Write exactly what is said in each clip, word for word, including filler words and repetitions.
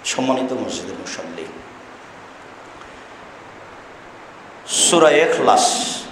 সম্মানিত মসজিদের মুসল্লি, সূরা ইখলাস।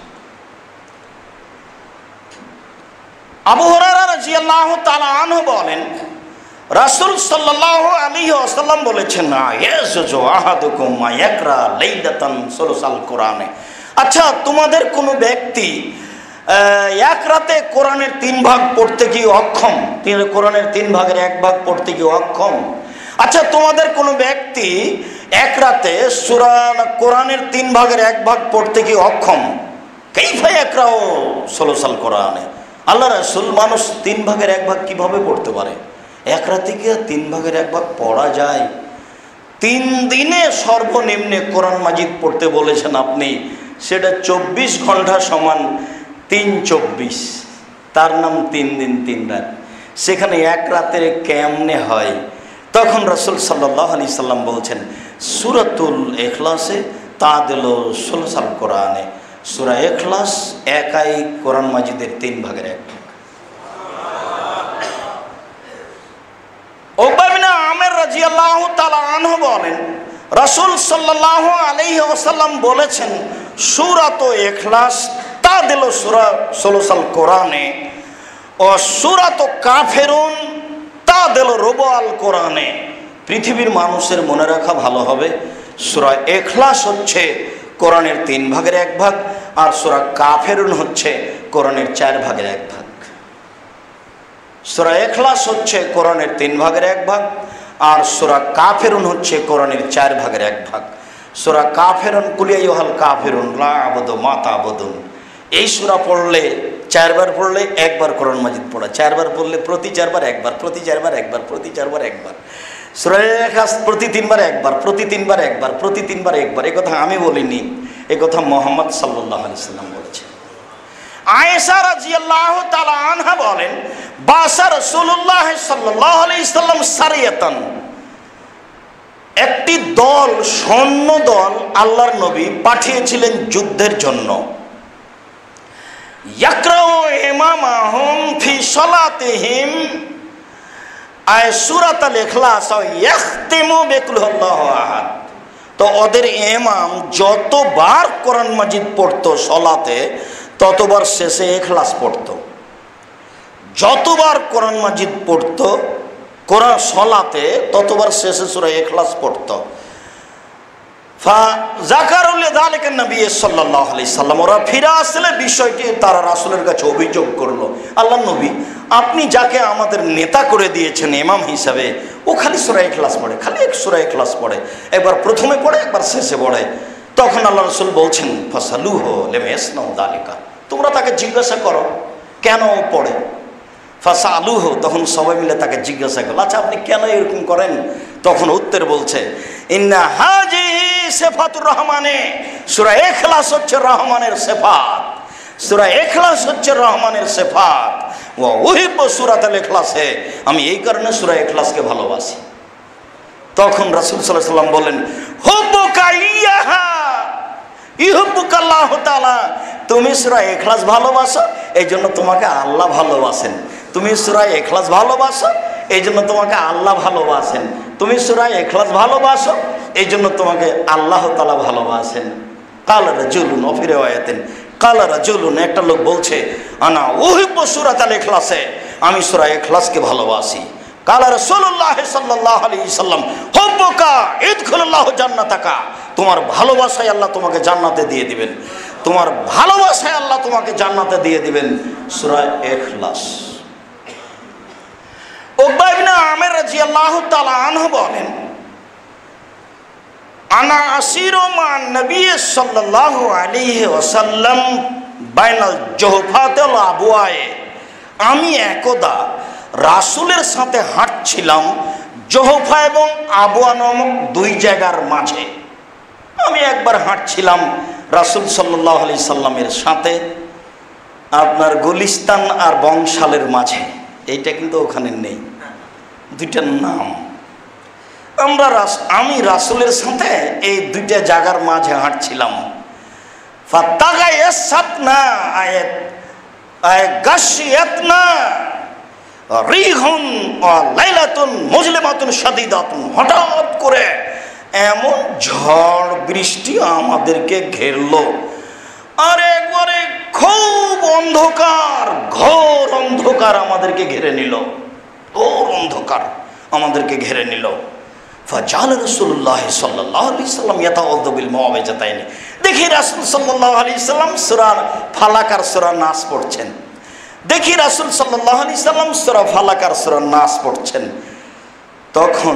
আবু হুরায়রা রাদিয়াল্লাহু তাআলা আনহু বলেন, রাসূল সাল্লাল্লাহু আলাইহি ওয়াসাল্লাম বলেছেন, ইয়াজু আহাদুকুম মায়াকরা লাইলাতান সুলুসাল কোরআনে। আচ্ছা, তোমাদের কোনো ব্যক্তি এক রাতে কোরআনের তিন ভাগ পড়তে গিয়ে অক্ষম, কোরআনের তিন ভাগের এক ভাগ পড়তে গিয়ে অক্ষম। আচ্ছা, তোমাদের কোনো ব্যক্তি এক রাতে সূরা কোরআনের তিন ভাগের এক ভাগ পড়তে গিয়ে অক্ষম। কাইফা ইয়াকরাউ সুলুসাল কোরআনে। আল্লাহ রাসূল, মানুষ তিন ভাগের এক ভাগ কিভাবে পড়তে পারে? এক রাতে কি তিন ভাগের এক ভাগ পড়া যায়? তিন দিনে সর্বনিম্নে কোরআন মাজিদ পড়তে বলেছেন আপনি, সেটা চব্বিশ ঘন্টা সমান তিন চব্বিশ, তার নাম তিন দিন তিন রাত। সেখানে এক রাতের কেমনে হয়? তখন রাসূল সাল্লাল্লাহু আলাইহি সাল্লাম বলছেন, সূরাতুল ইখলাসে তাদিল সুলুসাল কোরআনে। সূরা ইখলাস একাই কোরআন মাজিদের তিন ভাগের এক ভাগ। উকবা বিন আমির রাদিয়াল্লাহু তাআলা আনহু বলেন, রাসূল সাল্লাল্লাহু আলাইহি ওয়াসাল্লাম বলেছেন, সূরাতুল ইখলাস তাদিল সূরা সুলুসাল কোরআনে ও সূরাতুল কাফিরুন তাদিল রুবুল কোরআনে। পৃথিবীর মানুষের মনে রাখা ভালো হবে, সূরা ইখলাস হচ্ছে কোরআনের তিন ভাগের এক ভাগ, আর সূরা কাফিরুন হচ্ছে কোরআনের চার ভাগের এক ভাগ। সূরা ইখলাস হচ্ছে কোরআনের তিন ভাগের এক ভাগ, আর সূরা কাফিরুন হচ্ছে কোরআনের চার ভাগের এক ভাগ। সূরা কাফিরুন, কুল ইয়া আইয়ুহাল কাফিরুন লা আ'বুদু মা তা'বুদুন, এই সূরা পড়লে চারবার পড়লে একবার কোরআন মাজিদ পড়া, চারবার পড়লে প্রতি চারবার একবার, প্রতি চারবার একবার, প্রতি চারবার একবার। সূরা ইখলাস প্রতি তিনবার একবার, প্রতি তিনবার একবার, প্রতি তিনবার একবার। এই কথা আমি বলিনি, এই কথা মুহাম্মদ সাল্লাল্লাহু আলাইহি সাল্লাম বলেছেন। আয়েশা রাদিয়াল্লাহু তাআলা আনহা বলেন, বাসা রাসূলুল্লাহ সাল্লাল্লাহু আলাইহি সাল্লাম সারিয়াতান, একটি দল, সৈন্য দল আল্লাহর নবী পাঠিয়েছিলেন যুদ্ধের জন্য। ইয়াকরাউ ইমামাহুম ফি সালাতিহিম আয় সূরাতুল ইখলাস ওয়া ইখতিমু বিকুল হুয়াল্লাহু আহাদ। তো ওদের ইমাম যতবার কোরআন মাজিদ পড়তো সালাতে, ততবার শেষে ইখলাস পড়তো। যতবার কোরআন মাজিদ পড়তো কোরআন সালাতে, ততবার শেষে সূরা ইখলাস পড়তো। ফা যাকারুল যালিকা নবী সাল্লাল্লাহু আলাইহি সাল্লাম, ওরা ফিরে আসলে বিষয়টি তারা রাসূলের কাছে অভিযোগ করলো, আল্লাহর নবী, আপনি যাকে আমাদের নেতা করে দিয়েছেন ইমাম হিসাবে, ও খালি সূরা ইখলাস পড়ে, খালি এক সূরা ইখলাস পড়ে, একবার প্রথমে পড়ে একবার শেষে পড়ে। তখন আল্লাহ রাসূল বলছেন, ফাসালুহু লিমা ইয়াসনাউ যালিকা, তোমরা তাকে জিজ্ঞাসা করো কেন ও পড়ে। ফাসালুহু, তখন সবাই মিলে তাকে জিজ্ঞাসা করলো, আচ্ছা আপনি কেন এরকম করেন? তখন উত্তর বলছে, ইন্না হাজিহি সিফাতুর রহমানে, সূরা ইখলাস হচ্ছে রহমানের সিফাত, সূরা ইখলাস হচ্ছে রহমানের সিফাত। ওয়া উহিব্বু সূরাতুল ইখলাসে, আমি এই কারণে সূরা ইখলাসকে ভালোবাসি। তখন রাসূল সাল্লাল্লাহু আলাইহি ওয়াসাল্লাম বলেন, হুব্বুকা ইয়াহা ইউহিব্বুকা আল্লাহু তাআলা, তুমি সূরা ইখলাস ভালোবাসো, এই জন্য তোমাকে আল্লাহ ভালোবাসেন। তুমি সূরা ইখলাস ভালোবাসো, এই জন্য তোমাকে আল্লাহ ভালোবাসেন। তুমি সূরা ইখলাস ভালোবাসো, এই জন্য তোমাকে আল্লাহ তাআলা ভালোবাসেন। কাল রাজুলুন, ফি রিওয়ায়াতিন কাল রাজুলুন, একটা লোক বলছে, আনা উহিব্বু সূরাতুল ইখলাসে, আমি সূরা ইখলাসকে ভালোবাসি। কাল রাসূলুল্লাহ সাল্লাল্লাহু আলাইহি সাল্লাম, হুব্বুকা ইদখুলুল্লাহু জান্নাতাকা, তোমার ভালোবাসায় আল্লাহ তোমাকে জান্নাতে দিয়ে দিবেন, তোমার ভালোবাসায় আল্লাহ তোমাকে জান্নাতে দিয়ে দিবেন। সূরা ইখলাস। উকবা ইবনে আমির রাদিয়াল্লাহু তাআলা আনহু বলেন, আনা আসিরু মান নবী সাল্লাল্লাহু আলাইহি ওয়াসাল্লাম বাইনাল জুহফাত ওয়াল আবওয়ায়ে, আমি একদা রাসূলের সাথে হাঁটছিলাম জুহফা এবং আবওয়া নামক দুই জায়গার মাঝে। আমি একবার হাঁটছিলাম রাসূল সাল্লাল্লাহু আলাইহি সাল্লামের সাথে আপনার গুলিস্তান আর বংশালের মাঝে, এইটা কিন্তু ওখানে নেই, দুইটার নাম। আমরা আমি রাসূলের সাথে এই দুইটা জায়গার মাঝে হাঁটছিলাম। ফাতাগায়াসাতনা আয়াত আয় গাশিয়াতনা রিহুন লাইলাতুন মুজলিমাতুন শাদীদাতুন, হঠাৎ করে এমন ঝড় বৃষ্টি আমাদেরকে ঘেরলো, আর একবারে খুব অন্ধকার, ঘোর অন্ধকার আমাদেরকে ঘিরে নিল, ঘোর অন্ধকার আমাদেরকে ঘিরে নিল। ফাজাল রাসূলুল্লাহ সাল্লাল্লাহু আলাইহি সাল্লাম ইয়াতাওয়াদ্দু বিল মুআওয়াজাতাইন, দেখি রাসূল সাল্লাল্লাহু আলাইহি সাল্লাম সূরা ফালাক আর সূরা নাস পড়ছেন, দেখি রাসূল সাল্লাল্লাহু আলাইহি সাল্লাম সূরা ফালাক আর সূরা নাস পড়ছেন। তখন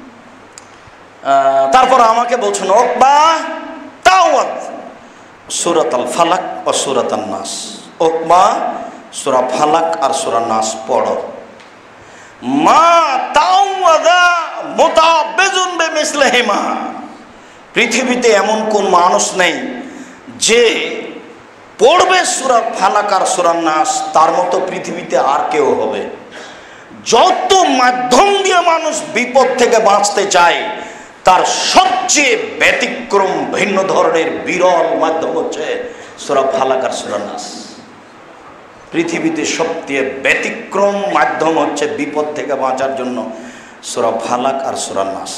তারপর আমাকে বলছেন, ওকবা তাওয়াদ সূরাতুল ফালাক ও সূরাতুন নাস, ওকবা সূরা ফালাক আর সূরা নাস পড়ো। মা তাওয়াদা মুতাবিজুন বিমিসলিহিমা, পৃথিবীতে এমন কোন মানুষ নেই যে পড়বে সূরা ফালাক আর সূরা নাস তার মতো পৃথিবীতে আর কেউ হবে। যত মাধ্যম দিয়ে মানুষ বিপদ থেকে বাঁচতে চায় তার সবচেয়ে ব্যতিক্রম ভিন্ন ধরনের বিরল মাধ্যম হচ্ছে সূরা ফালাক আর সূরা নাস। পৃথিবীতে সবচেয়ে ব্যতিক্রম মাধ্যম হচ্ছে বিপদ থেকে বাঁচার জন্য সূরা ফালাক আর সূরা নাস।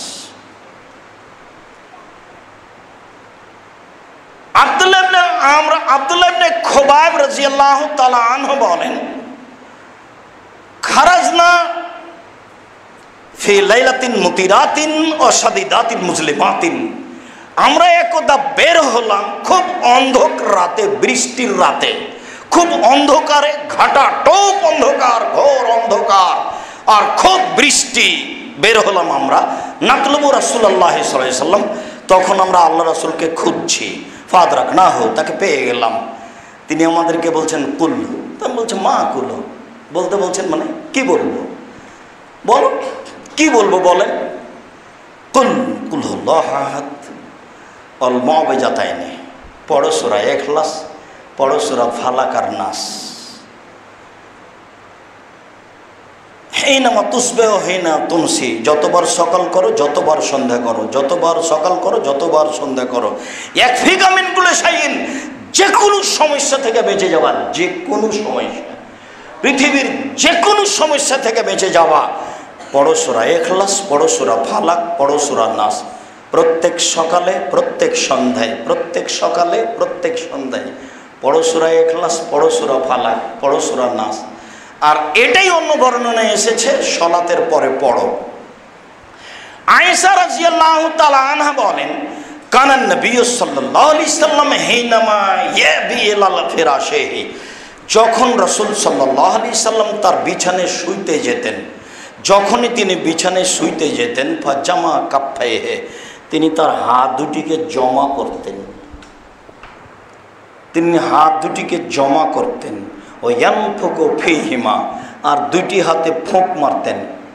আব্দুল্লাহ ইবনে আমরা আব্দুল্লাহ ইবনে খুবাইব রাদিয়াল্লাহু তাআলা আনহু বলেন, খারাজনা ফি লাইলাতিন মুতিরাতিন ও শাদীদাতিন মুজলিমাতিন, আমরা একদা বের হলাম খুব অন্ধকার রাতে, বৃষ্টির রাতে, খুব অন্ধকারে, ঘাটা টোপ অন্ধকার, ঘোর অন্ধকার আর খুব বৃষ্টি, বের হলাম আমরা। নাতলুবু রাসূলুল্লাহ সাল্লাল্লাহু আলাইহি সাল্লাম, তখন আমরা আল্লাহ রাসূলকে খুঁজছি। ফাদরাক না হো, তাকে পেয়ে গেলাম। তিনি আমাদেরকে বলছেন কুল, তা বলছে মা কুল, বলতে বলছেন মানে কি বলবো, বলো কি বলবো বলেন। কুল কুল হুল্লাহু আহাদ ওয়াল মুআওয়াজাতাইন, পড়ো সূরা ইখলাস, পড়ো সূরা ফালাক আর নাস। হিনামা তুসবিহু হিনা তুমসি, যতবার সকাল করো যতবার সন্ধ্যা করো, যতবার সকাল করো যতবার সন্ধ্যা করো। ইয়াকফিকা মিন কুল্লি শাইইন, যে কোনো সমস্যা থেকে বেঁচে যাওয়া, যে কোনো সমস্যা, পৃথিবীর যে কোনো সমস্যা থেকে বেঁচে যাওয়া, পড়ো সূরা ইখলাস, পড়ো সূরা ফালাক, পড়ো সূরা নাস, প্রত্যেক সকালে প্রত্যেক সন্ধ্যায়, প্রত্যেক সকালে প্রত্যেক সন্ধ্যায় পড়ো সূরা ইখলাস, পড়ো সূরা ফালাক, পড়ো সূরা নাস। আর এটাই অন্য বর্ণনায় এসেছে সালাতের পরে পড়ো। আয়েশা রাদিয়াল্লাহু তাআলা আনহা বলেন, কানান নবী সাল্লাল্লাহু আলাইহি সাল্লাম হিনামা ইয়াবি ইলা ফিরাশিহি, যখন রাসূল সাল্লাল্লাহু আলাইহি সাল্লাম তার বিছানায় শুইতে যেতেন, যখনই তিনি বিছানায় শুইতে যেতেন, ফাজামা কাফাইহি, তিনি তার হাত দুটিকে জমা করতেন, তিনি হাত দুটিকে জমা করতেন। ও ইয়ানফুকু ফীহিমা, আর দুটি হাতে ফোঁক মারতেন,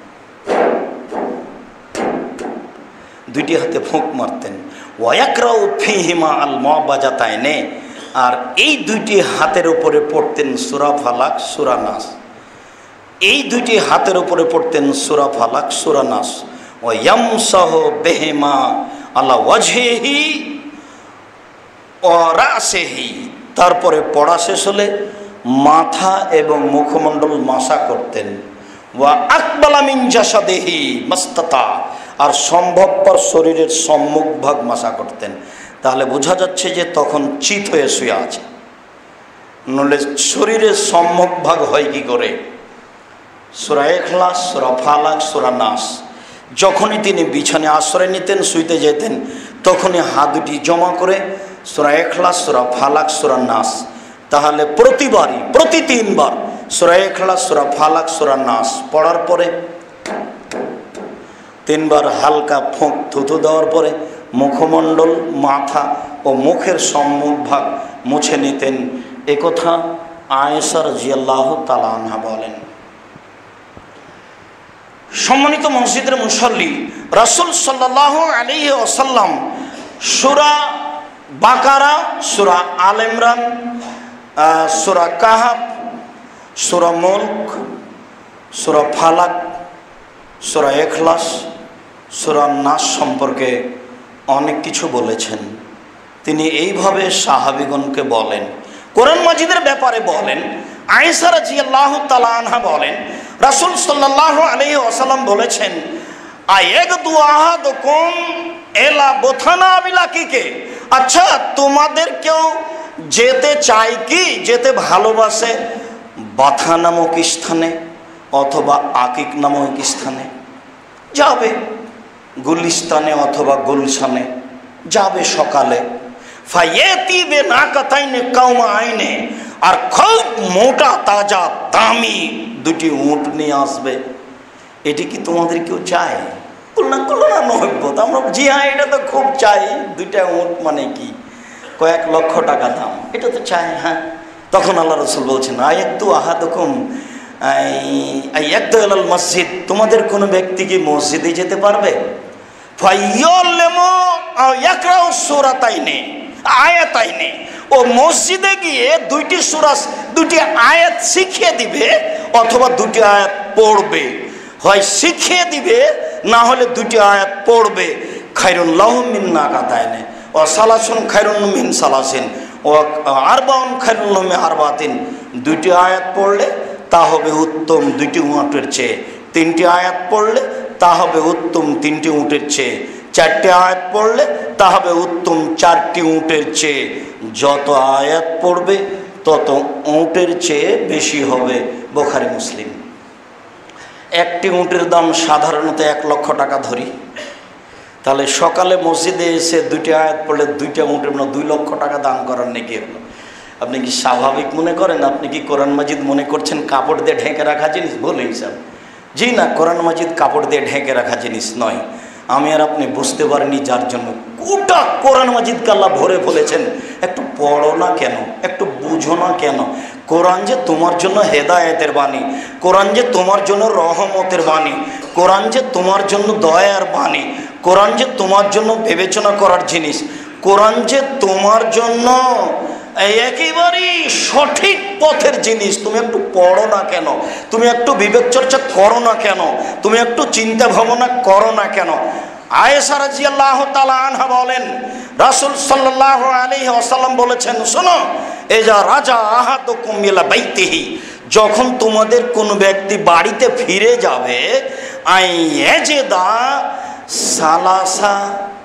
দুটি হাতে ফোঁক মারতেন। ওয়াকরাউ ফীহিমা আল মুআওয়াজাতাইন, আর এই দুইটি হাতের উপরে পড়তেন সূরা ফালাক সূরা নাস, এই দুইটি হাতের উপরে পড়তেন সূরা ফালাক সূরা নাস। ওয়া ইয়ামসাহু বিহিমা আলা ওয়াজহিহি ওয়া রাসিহি, তারপরে পড়া শেষ হলে মাথা এবং মুখমণ্ডল মাসা করতেন। ওয়া আকবালা মিন জাসাদিহি মাস্তাতা, আর সম্ভবপর শরীরের সম্মুখ ভাগ মাসা করতেন। তাহলে বোঝা যাচ্ছে যে তখন চিত হয়ে শুয়ে আছে, নলে শরীরের সম্মুখ ভাগ হয় কি করে? সূরা ইখলাস, সূরা ফালাক, সূরা নাস। যখনই তিনি বিছানায় আশ্রয় নিতেন, শুইতে যেতেন, তখনই হাত দুটি জমা করে সূরা ইখলাস, সূরা ফালাক, সূরা নাস। তাহলে প্রতিবারই, প্রতি তিনবার সূরা ইখলাস, সূরা ফালাক, সূরা নাস পড়ার পরে তিনবার হালকা ফোঁক থুথু দেওয়ার পরে মুখমণ্ডল, মাথা ও মুখের সম্মুখ ভাগ মুছে নিতেন। একথা আয়েশা রাদিয়াল্লাহু তাআলা আনহা বলেন। সম্মানিত মসজিদের মুসল্লি, রাসূল সাল্লাল্লাহু আলাইহি ওয়াসাল্লাম সূরা বাকারা, সূরা আল ইমরান, সূরা কাহাফ, সূরা মুলক, সূরা ফালাক, সূরা ইখলাস, সূরা নাস সম্পর্কে অনেক কিছু বলেছেন। তিনি এইভাবে সাহাবীগণকে বলেন, কোরআন মাজিদের ব্যাপারে বলেন। আয়েশা রাদিয়াল্লাহু তাআলা আনহা বলেন, রাসূল সাল্লাল্লাহু আলাইহি ওয়াসাল্লাম বলেছেন, আয়াগদু আহাদুকুম এলা বথানা বিলাকিকে, আচ্ছা তোমাদের কেউ যেতে চায় কি, যেতে ভালোবাসে বাথা নামক স্থানে অথবা আকিক নামক স্থানে? যাবে। গুলিস্তানে অথবা গুলশানে যাবে সকালে। ফায়েতি বে নাকাতাইনে কাউমা আইনে, আর খুব মোটা তাজা দামি দুটি উট নিয়ে আসবে। এটি কি তোমাদের কেউ চায়? না করলো না নহব্বত, আমরা জি হ্যাঁ এটা তো খুব চাই। দুইটা উট মানে কি, কয়েক লক্ষ টাকা দাম, এটা তো চাই। হ্যাঁ, তখন আল্লাহ রাসূল বলছেন, আয়াতু আহাদুকুম আয়াতু ইলাল মসজিদ, তোমাদের কোনো ব্যক্তি কি মসজিদে যেতে পারবে? ফায়াল্লামু আও ইয়াকরাউ সূরাতাইনি আয়াতাইনি, ও মসজিদে গিয়ে দুইটি সূরা দুটি আয়াত শিখিয়ে দিবে অথবা দুটি আয়াত পড়বে। হয় শিখিয়ে দিবে না হলে দুটি আয়াত পড়বে। খায়রুন লাহু মিন নাকাতাইনি ও সালাসুন খায়রুন মিন সালাসিন ও আরবাউন খায়রুন লাহু মিন আরবাতিন, দুটি আয়াত পড়লে তা হবে উত্তম দুইটি উটের চেয়ে। তিনটি আয়াত পড়লে তা হবে উত্তম তিনটি উটের চেয়ে। চারটি আয়াত পড়লে তা হবে উত্তম চারটি উটের চেয়ে। যত আয়াত পড়বে তত উটের চেয়ে বেশি হবে। বুখারী মুসলিম। একটি উটের দাম সাধারণত এক লক্ষ টাকা ধরি, তাহলে সকালে মসজিদে এসে দুইটি আয়াত পড়লে দুইটা উটের মানে দুই লক্ষ টাকা দান করার নেকি হলো। আপনি কি স্বাভাবিক মনে করেন? আপনি কি কোরআন মাজিদ মনে করছেন কাপড় দিয়ে ঢেকে রাখা জিনিস? ভুল হিসাব। জি না, কোরআন মাজিদ কাপড় দিয়ে ঢেকে রাখা জিনিস নয়। আমি আর আপনি বুঝতে পারিনি, যার জন্য গোটা কোরআন মাজিদকে আল্লাহ ভরে ফেলেছেন। একটু পড়ো না কেন? একটু বুঝো না কেন? কোরআন যে তোমার জন্য হেদায়েতের বাণী, কোরআন যে তোমার জন্য রহমতের বাণী, কোরআন যে তোমার জন্য দয়ার বাণী, কোরআন যে তোমার জন্য বিবেচনা করার জিনিস, কোরআন যে তোমার জন্য একেবারেই সঠিক পথের জিনিস। তুমি একটু পড়ো না কেন? তুমি একটু বিবেক চর্চা করো না কেন? তুমি একটু চিন্তা ভাবনা করো না কেন? আয়েশা রাদিয়াল্লাহু তাআলা আনহা বলেন, রাসূল সাল্লাল্লাহু আলাইহি ওয়াসাল্লাম বলেছেন, শোনো, এজা রাজা আহাদুকুম ইলা বাইতিহি, যখন তোমাদের কোন ব্যক্তি বাড়িতে ফিরে যাবে, আই ইয়াজিদা সালাসা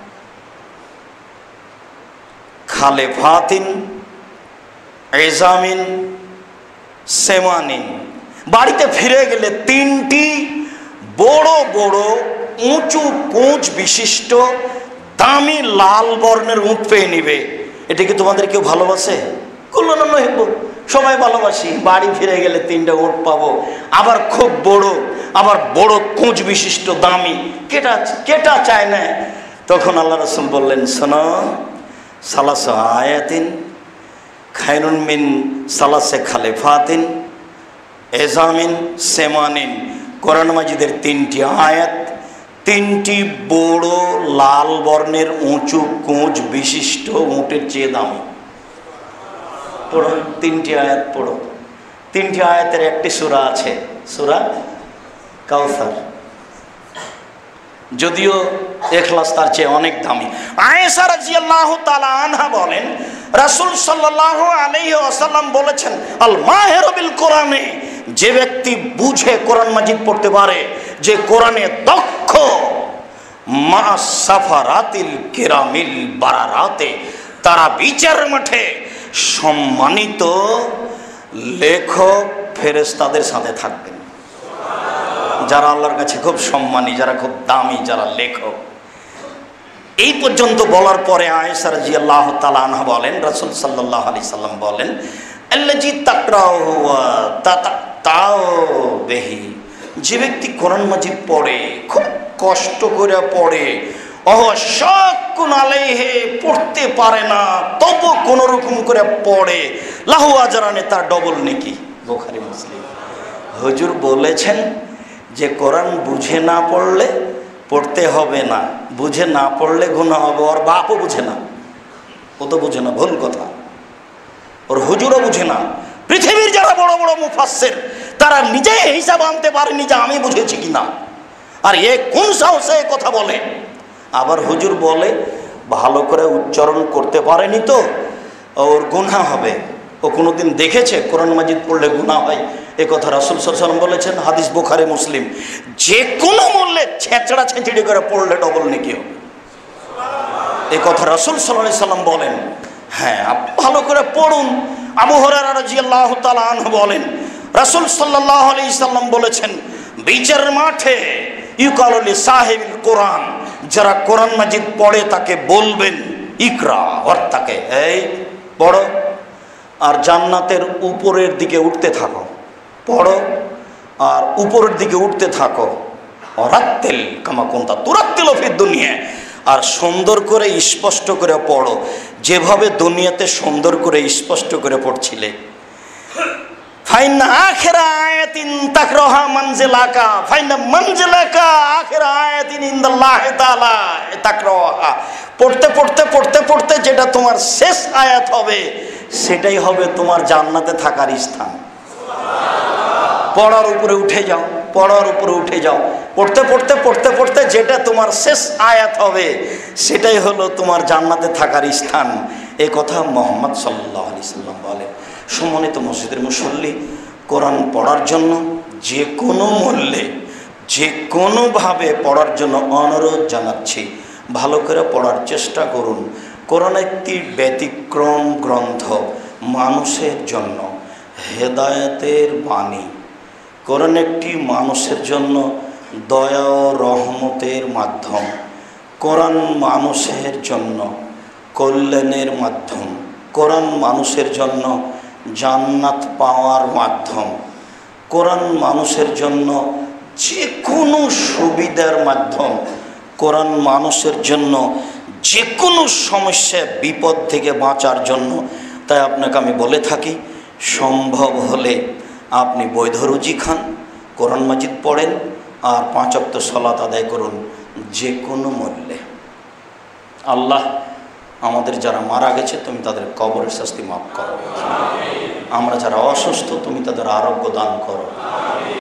খালেফাতিন এজামিন সেমানিন, বাড়িতে ফিরে গেলে তিনটি বড় বড় উঁচু কোঁচ বিশিষ্ট দামি লাল বর্ণের উট পেয়ে নিবে। এটা কি তোমাদের কেউ ভালোবাসে? করলো না নহিব, সবাই ভালোবাসি। বাড়ি ফিরে গেলে তিনটা উট পাবো, আবার খুব বড়, আবার বড় কোঁচ বিশিষ্ট দামি, কেটা কেটা চায় না? তখন আল্লাহ রাসূল বললেন, শোনো, সালাসা আয়াতিন খায়রুন মিন সালাসে খালেফাতিন এজামিন সেমানিন, কোরআন মাজিদের তিনটি আয়াত তিনটি বড় লাল বর্ণের উঁচু কোঁচ বিশিষ্ট উটের চেয়ে দামি। পড়ো, তিনটি আয়াত পড়ো। তিনটি আয়াতের একটি সূরা আছে, সূরা কাউসার, যদিও ইখলাস তার চেয়ে অনেক দামি। আয়েশা রাদিয়াল্লাহু তাআলা আনহা বলেন, রাসূল সাল্লাল্লাহু আলাইহি ওয়াসাল্লাম বলেছেন, আল মাহিরু বিল কোরআনে, যে ব্যক্তি বুঝে কোরআন মাজিদ পড়তে পারে, যে কোরআনে দক্ষ, মা সাফারাতিল কিরামিল বারারাতে, তারা বিচার মাঠে সম্মানিত লেখক ফেরেশতাদের সাথে থাকবেন। যারা আল্লাহর কাছে খুব সম্মানী, যারা খুব দামি, যারা লেখক। এই পর্যন্ত বলার পরে আয়েশা রাদিয়াল্লাহু তাআলা আনহা বলেন, রাসূল সাল্লাল্লাহু আলাইহি সাল্লাম বলেন, আল্লাযী তাকরাহু ওয়া তাতাও বিহি, যে ব্যক্তি কোরআন মাজিদ পড়ে, খুব কষ্ট করে পড়ে, ওহ শাক্কুন আলাইহি, পড়তে পারে না তবু কোন রকম করে পড়ে, লাহু আজরানে, তার ডবল নেকি। বুখারী মুসলিম। হুজুর বলেছেন যে কোরআন বুঝে না পড়লে পড়তে হবে না, বুঝে না পড়লে গুনাহ হবে। ওর বাপও বুঝে না, ও তো বুঝে না, ভুল কথা। ওর হুজুরও বুঝে না। পৃথিবীর যারা বড় বড় মুফাসসির, তারা নিজেই হিসাব আনতে পারেনি যে আমি বুঝেছি কিনা। আর এ কোন সাহসে কথা বলে? আবার হুজুর বলে ভালো করে উচ্চারণ করতে পারেনি তো ওর গুনাহ হবে। ও কোনোদিন দেখেছে কোরআন মাজিদ পড়লে গুনাহ হয়? এ কথা রাসূল সাল্লাল্লাহু আলাইহি ওয়াসাল্লাম বলেছেন, হাদিস বুখারী মুসলিম। যে কোনো মূল্যে ছেঁচড়া ছেঁচড়ি করে পড়লে ডবল নেকি হবে, এ কথা রাসূল সাল্লাল্লাহু আলাইহি ওয়াসাল্লাম বলেন। হ্যাঁ, ভালো করে পড়ুন। আবু হুরায়রা রাদিয়াল্লাহু তাআলা আনহু বলেন, রাসূল সাল্লাল্লাহু আলাইহি ওয়াসাল্লাম বলেছেন, বিচারের মাঠে ইউকালু লি সাহিবিল কোরআন, যারা কোরআন মাজিদ পড়ে তাকে বলবেন ইকরা, অর্থাৎ এই পড়ো, আর জান্নাতের উপরের দিকে উঠতে থাকো, পড়ো আর উপরের দিকে উঠতে থাকো। অরাত্তেল কামা কুনতা তুরাত্তিল ফিদ দুনিয়া, আর সুন্দর করে স্পষ্ট করে পড়ো, যেভাবে দুনিয়াতে সুন্দর করে স্পষ্ট করে পড়ছিলে। ফাইনা আখিরা আয়াতিন তাকরাহা মানজিলাকা ফাইনা মানজিলাকা আখিরা আয়াতিন ইনদাল্লাহি তাআলা তাকরাহা। পড়তে পড়তে পড়তে পড়তে যেটা তোমার শেষ আয়াত হবে সেটাই হবে তোমার জান্নাতে থাকার স্থান। পড়ার উপরে উঠে যাও, পড়ার উপরে উঠে যাও, পড়তে পড়তে পড়তে পড়তে যেটা তোমার শেষ আয়াত হবে সেটাই হলো তোমার জান্নাতে থাকার স্থান। এই কথা মুহাম্মদ সাল্লাল্লাহু আলাইহি সাল্লাম বলে। সম্মানিত মসজিদের মুসল্লি, কোরআন পড়ার জন্য যে কোনো মূল্যে যে কোনোভাবে পড়ার জন্য অনুরোধ জানাচ্ছি, ভালো করে পড়ার চেষ্টা করুন। কোরআন একটি ব্যতিক্রম গ্রন্থ, মানুষের জন্য হেদায়েতের বাণী। কোরআন একটি মানুষের জন্য দয়া ও রহমতের মাধ্যম। কোরআন মানুষের জন্য কল্যাণের মাধ্যম। কোরআন মানুষের জন্য জান্নাত পাওয়ার মাধ্যম। কোরআন মানুষের জন্য যে কোনো সুবিধার মাধ্যম। কোরআন মানুষের জন্য যে কোনো সমস্যা বিপদ থেকে বাঁচার জন্য। তাই আপনাকে আমি বলে থাকি, সম্ভব হলে আপনি বৈধ রুজি খান, কোরআন মাজিদ পড়েন, আর পাঁচ ওয়াক্ত সালাত আদায় করুন যে কোনো মূল্যে। আল্লাহ আমাদের যারা মারা গেছে তুমি তাদের কবরের শাস্তি মাফ করো। আমরা যারা অসুস্থ তুমি তাদের আরোগ্য দান করো।